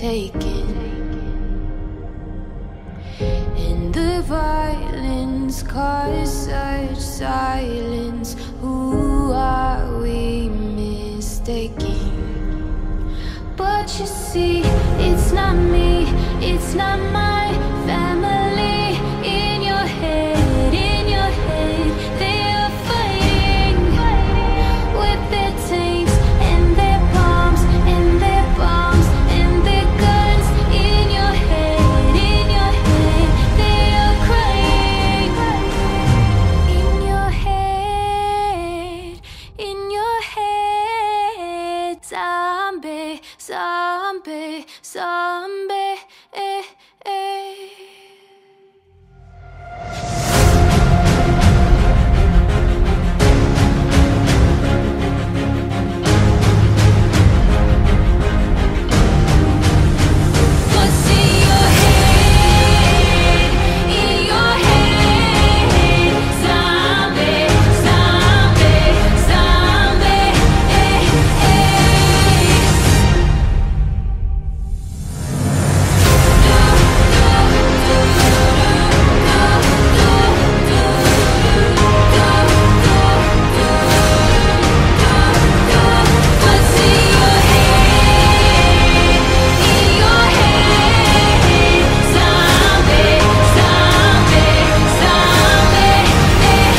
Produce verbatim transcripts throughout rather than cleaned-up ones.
taken, and the violence caused such silence. Who are we mistaking? But you see, it's not me, it's not my family. In your head, in your head, they are fighting with their tanks and their bombs and their bombs and their guns. In your head, in your head, they are crying. In your head, in your head, zombie, zombie, zombie, eh, eh. What's in your head? In your head, zombie, zombie, zombie, eh, eh. What's in your head? In your head, zombie, zombie, zombie, eh,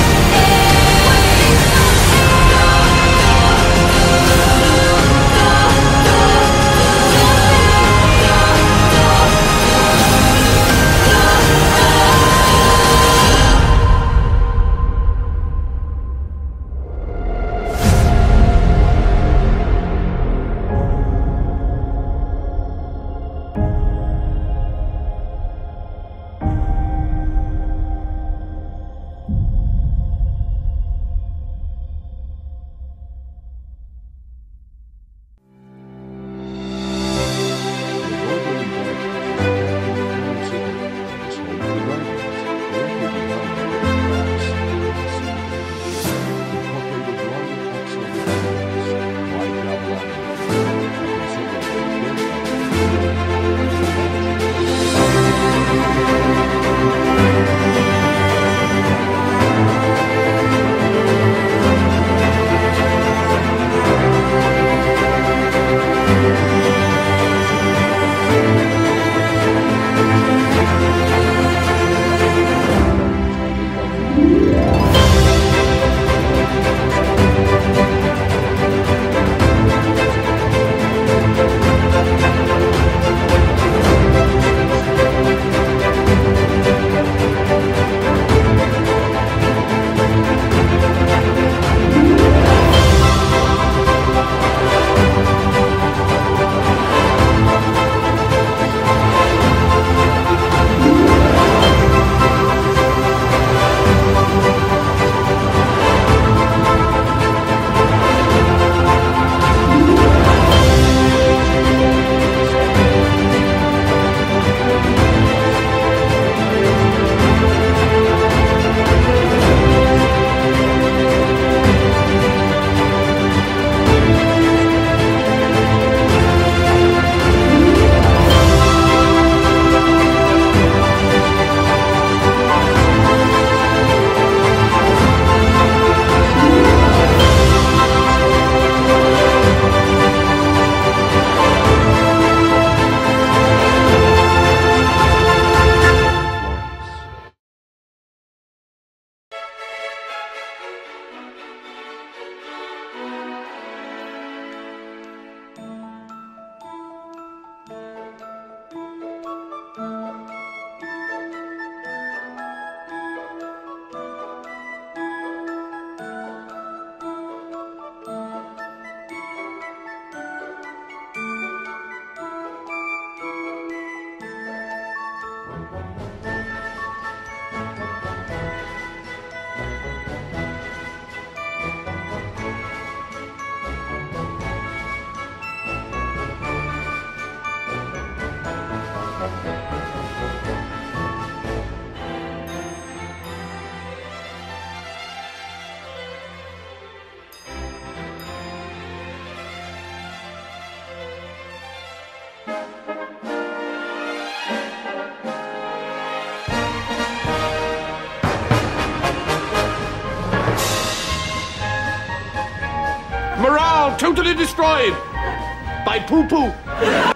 Morale totally destroyed by poo-poo.